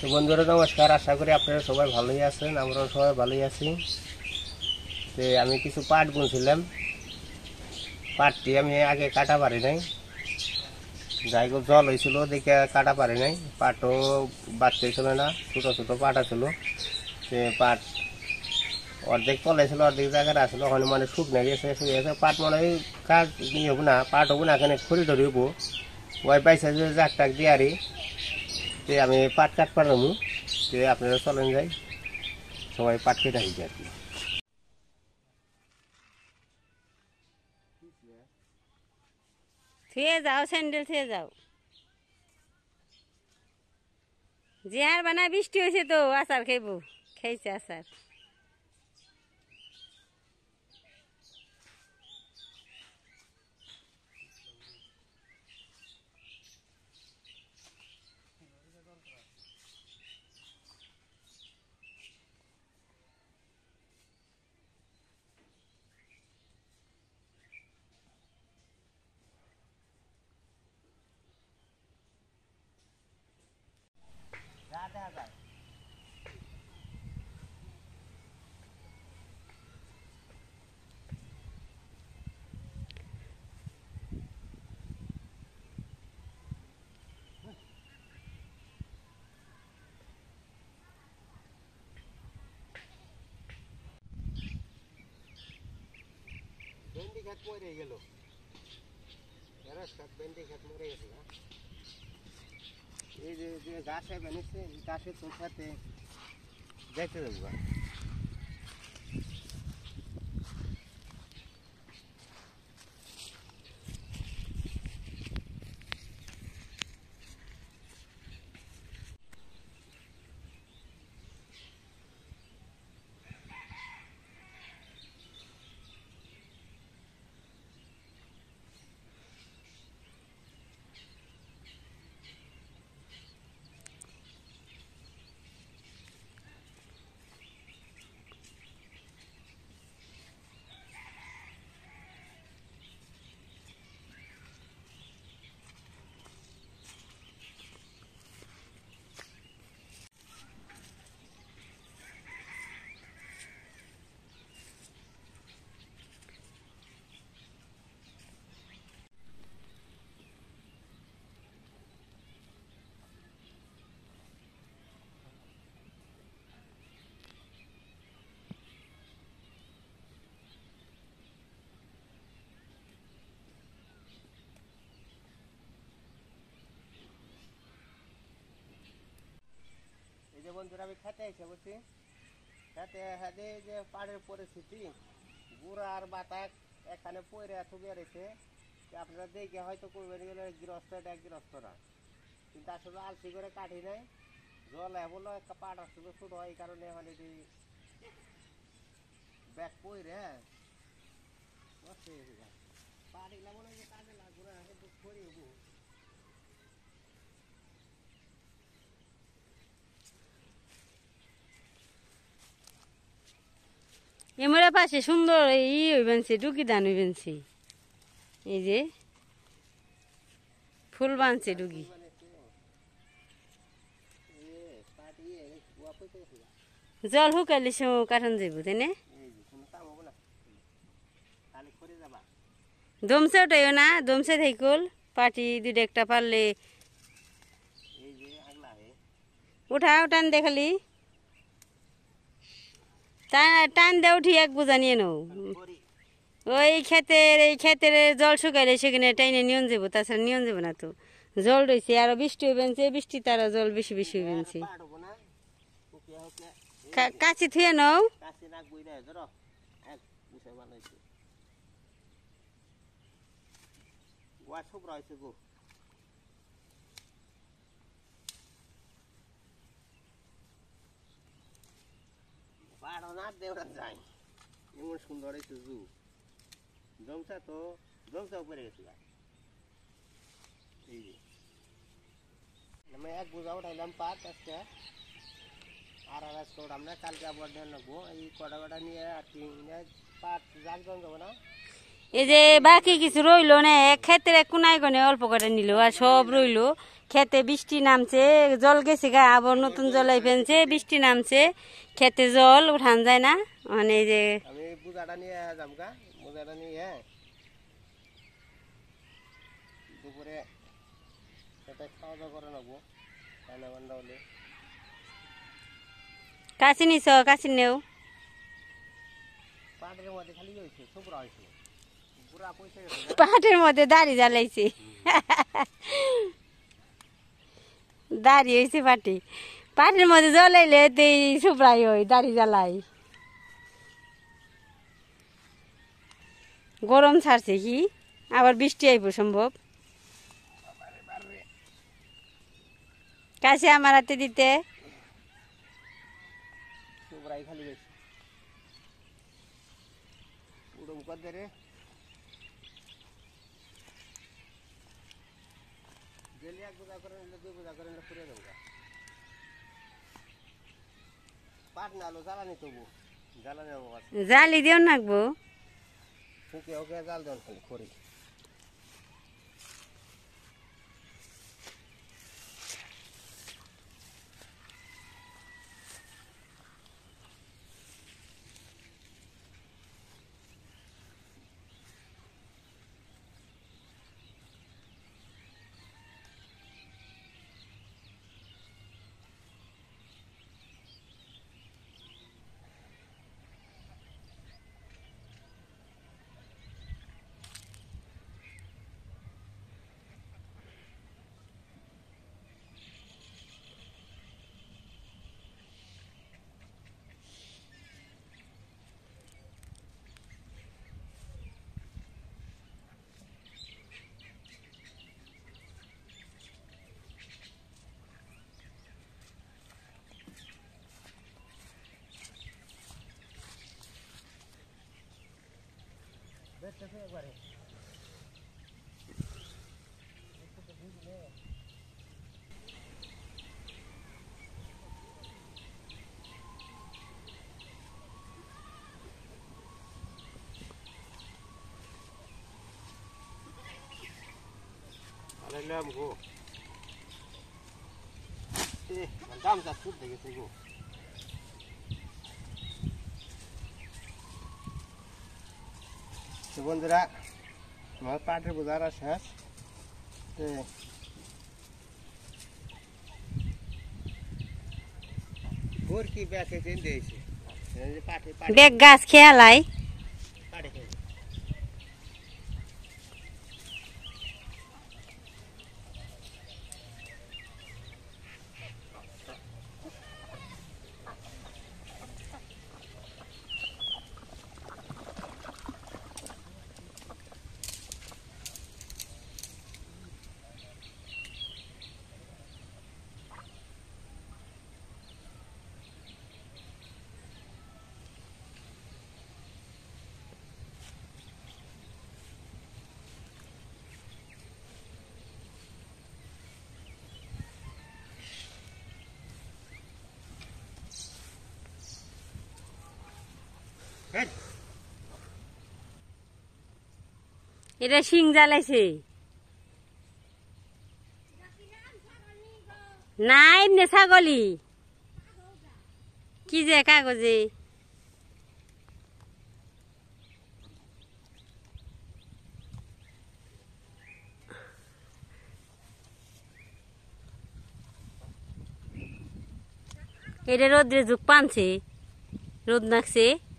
তো বন্ধুরা নমস্কার, আশা করি আপনারা সবাই ভালোই আছেন, আমরাও সবাই ভালোই আছি। তো আমি কিছু পাট বুনছিলাম, পাটটি আমি আগে কাটা পারি নাই, যাই হোক জল হয়েছিল দেখে কাটা পারি নাই। পাটও বাড়তে ছিল না, ছোটো ছোটো পাট আছিল। সে পাট অর্ধেক তলে ছিল, অর্ধেক জায়গায় আসলো, ওখানে মানে শুকনো গেছে, শুকিয়ে গেছে। পাট মানে কাজ নিয়ে হবো না, পাট হবো না, এখানে খড়ি ধরে হবো। ওই পাইছে যে জাক টাক দিয়ে আরি তে আমি পাট কাট পারবো। তে আপনারা চলেন যাই, সবাই পাট কেটে আসবে আর কি। থুয়ে যাও, স্যান্ডেল থুয়ে যাও। যে আর বানা বৃষ্টি হয়েছে তো আচার খাইব, খাইছে আচার। ভেন্ডি খেত মরে গেল, ভেন্ডি খেত মরে গেছে। এই যে গাছে বেনিছে, গাছের তোষাতে যাইতে দেবো। এই যে বন্ধুরা আমি খেতে এসে বলছি, খেতে হাতে যে পাড়ের পরিস্থিতি, গুড়া আর বাতাক এখানে পড়ে থুবে রয়েছে। আপনারা দেখে হয়তো করবেন গেলে গৃহস্থ, এটা গৃহস্থ না, কিন্তু আসলে আলসি করে কাটি নাই। জল বললো একটা পাট আসলে ছোট হয়, এই কারণে মানে ব্যাগ পড়ে নষ্ট হয়ে গেছে। পাট এগুলা মনে হয় কাজে লাগবে না, কিন্তু ছড়িয়ে হবো। এমরা পাশে সুন্দর হইবেনছে, ডুকি দান হইবেনছে। এই যে ফুল বানছে ডুগি। জল শুকাইলে সে কাঠন যাব, তাই না? দমসে ওটাইও না, দমসে থাইকল পাটি দুইটা একটা পারলে উঠা টান দেখালি টান দে, উঠি এক বোঝা নিয়ে নৌ। ওই এই ক্ষেতের জল শুকাইলে সেখানে টাইনে নিয়ন যাবো, তাছাড়া নিয়ন যাবো না তো। জল রয়েছে, আরো বৃষ্টি হইবেনছে, বৃষ্টি তারা জল বেশি বেশি হইবেনছে। কাছি থুয়ে নও। এমন সুন্দর হয়েছে জু জমসা, তো জমসা উপরে গেছিল। এই যে আমি এক বোঝা উঠাইলাম পাট আজকে, আর আজকে উঠাম না, কালকে আবার ঢেল নেবো। এই কটা কটা নিয়ে আর কি পাট জাগ জন যাবো না, এই যে বাকি কিছু রইলো না, ক্ষেতের কোনায় কোনে অল্প করে নিল, আর সব রইলো খেতে। বৃষ্টি নামছে, জল গেছে গা, আবার নতুন জল ফেলছে, বৃষ্টি নামছে, খেতে জল উঠান যায় না। মানে এই যে আমি বুঝাটা নিয়ে যাম গা, বুঝাটা নিয়ে দুপুরে খেতে খাওয়া দাওয়া করে নেবো, রান্না বান্না হলে। কাশি নিছ, কাশি নেও। পাটের মধ্যে খালি হয়েছে, ছোকরা হয়েছে, পুরা পয়সা গেছে। পাটের মধ্যে দাড়ি জ্বালাইছে, দাড়ি হয়েছে পাটে। পাটের মধ্যে জ্বলাইলে সুপ্রাই হয়, দাড়ি জ্বালাই। গরম ছাড়ছে কি, আবার বৃষ্টি আইব সম্ভব। কাছে আমার হাতে দিতে ছোকরাই খালি গেছে, উড়ম কর দে রে। গেলে এক বোঝা করে নিলে, দুই বোঝা করে নিলে পুরে দেবো গা। পাট না আলো জ্বালানি তবু, জ্বালানি অবস্থা জালি দিও নাকবো। শুকিয়ে ওকে জাল দেন খালি করি। দেখতেছে একবারে আলাইলাম গো। দাম যা সুদ দেখেছে গো। তো বন্ধুরা, আমার পাটের বোঝারা শেষ। ভোর কি ব্যাকে চেন দিয়েছে, পাটে পাটে বেগ গাছ খেয়ালাই। পাটে খেয়ে এটা শিং জ্বালাইছে না, এমনি ছাগলি কি যে কাগজে। এটা রোদ্রে ঝুঁক পানছে, রোদ নাকছে।